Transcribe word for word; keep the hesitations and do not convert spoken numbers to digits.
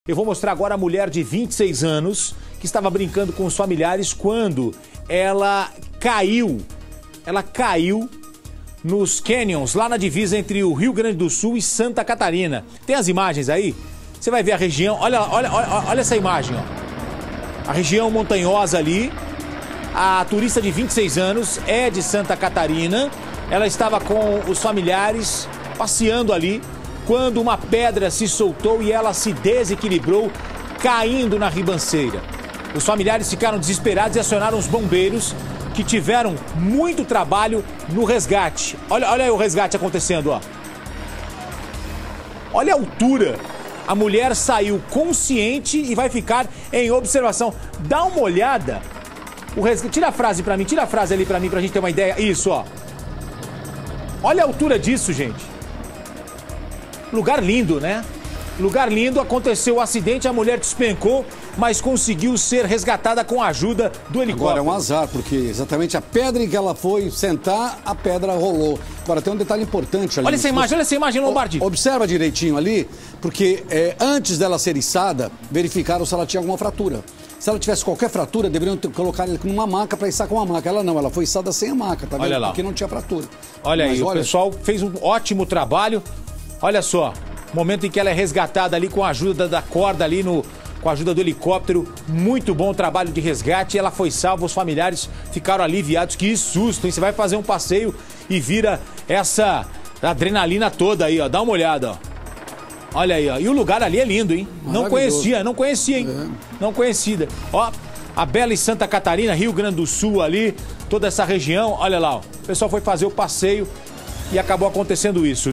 Eu vou mostrar agora a mulher de vinte e seis anos que estava brincando com os familiares quando ela caiu. Ela caiu nos canyons, lá na divisa entre o Rio Grande do Sul e Santa Catarina. Tem as imagens aí? Você vai ver a região. Olha, olha, olha, olha essa imagem, ó. A região montanhosa ali. A turista de vinte e seis anos é de Santa Catarina. Ela estava com os familiares passeando ali quando uma pedra se soltou e ela se desequilibrou, caindo na ribanceira. Os familiares ficaram desesperados e acionaram os bombeiros, que tiveram muito trabalho no resgate. Olha, olha aí o resgate acontecendo, ó. Olha a altura. A mulher saiu consciente e vai ficar em observação. Dá uma olhada. O resgate... Tira a frase pra mim, tira a frase ali pra mim, pra gente ter uma ideia. Isso, ó. Olha a altura disso, gente. Lugar lindo, né? Lugar lindo, aconteceu o acidente, a mulher despencou, mas conseguiu ser resgatada com a ajuda do helicóptero. Agora é um azar, porque exatamente a pedra em que ela foi sentar, a pedra rolou. Agora tem um detalhe importante ali. Olha essa imagem, olha essa imagem, Lombardi. Observa direitinho ali, porque é, antes dela ser içada, verificaram se ela tinha alguma fratura. Se ela tivesse qualquer fratura, deveriam ter, colocar ela numa maca para içar com a maca. Ela não, ela foi içada sem a maca, tá vendo? Olha lá. Porque não tinha fratura. Olha Mas aí, olha... o pessoal fez um ótimo trabalho. Olha só, momento em que ela é resgatada ali com a ajuda da corda ali, no, com a ajuda do helicóptero. Muito bom trabalho de resgate. Ela foi salva, os familiares ficaram aliviados. Que susto, hein? Você vai fazer um passeio e vira essa adrenalina toda aí, ó. Dá uma olhada, ó. Olha aí, ó. E o lugar ali é lindo, hein? Não conhecia, não conhecia, hein? É. Não conhecida. Ó, a bela e Santa Catarina, Rio Grande do Sul ali, toda essa região. Olha lá, ó. O pessoal foi fazer o passeio e acabou acontecendo isso.